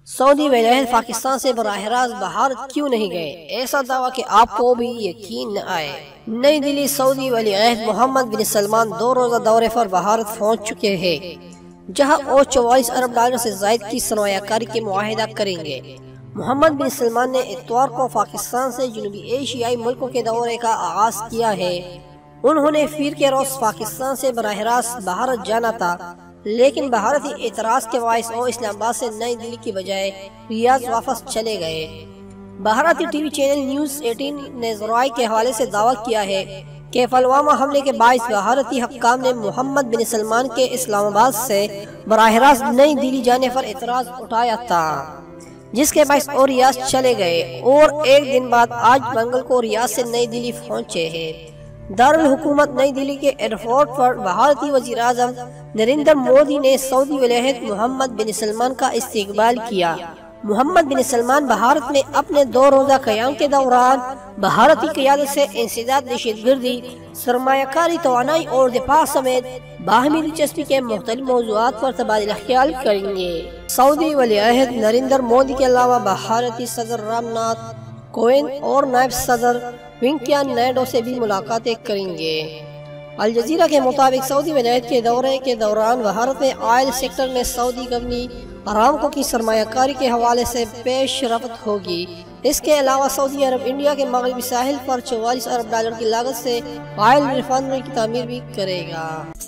سعودی ولی عہد پاکستان سے براہ راست بھارت کیوں نہیں گئے؟ ایسا دعویٰ کہ آپ کو بھی یقین نہ آئے۔ نئی دہلی۔ سعودی ولی عہد محمد بن سلمان 2 روزہ دورے پر بھارت پہنچ چکے ہیں، جہاں وہ 44 ارب ڈالر سے زائد کی سرمایہ کاری کے معاہدہ کریں گے۔ محمد بن سلمان نے اتوار کو پاکستان سے جنوبی ایشیائی ملکوں کے دورے کا آغاز کیا ہے۔ انہوں نے پیر کے روز پاکستان سے براہ راست بھارت جانا تھا، لیکن بھارتی اعتراض کے باعث وہ اسلام آباد سے نئی دہلی کی بجائے ریاض واپس چلے گئے۔ بھارتی ٹی وی چینل نیوز 18 نے ذرائع کے حوالے سے دعویٰ کیا ہے کہ پلوامہ حملے کے باعث بھارتی حکام نے محمد بن سلمان کے اسلام آباد سے براہ راست نئی دہلی جانے پر اعتراض اٹھایا تھا، جس کے باعث وہ ریاض چلے گئے اور ایک دن بعد آج منگل کو ریاض سے نئی دہلی پہنچے ہیں۔ دارالحکومت نئی دہلی کے ایئرپورٹ پر بھارتی وزیر اعظم نریندر مودی نے سعودی ولی عہد محمد بن سلمان کا استقبال کیا۔ محمد بن سلمان بھارت میں اپنے 2 روزہ قیام کے دوران بھارتی قیادت سے انسداد، دہشت گردی، سرمایہ کاری، توانائی اور دفاع سمیت باہمی دلچسپی کے مختلف موضوعات پر تبادلہ خیال کریں گے۔ سعودی ولی عہد نریندر مودی کے علاوہ بھارتی صدر رام ناتھ کووند اور نائب صدر وینکیا نائیڈو سے بھی ملاقاتیں کریں گے۔ الجزیرہ کے مطابق سعودی ولی عہد کے دورے کے دوران بھارت میں آئل سیکٹر میں سعودی کمپنی ارامکو کی سرمایہ کاری کے حوالے سے پیش رفت ہوگی۔ اس کے علاوہ سعودی عرب انڈیا کے مغربی ساحل پر 44 ارب ڈالر کی لاگت سے آئل ریفائنری کی تعمیر بھی کرے گا۔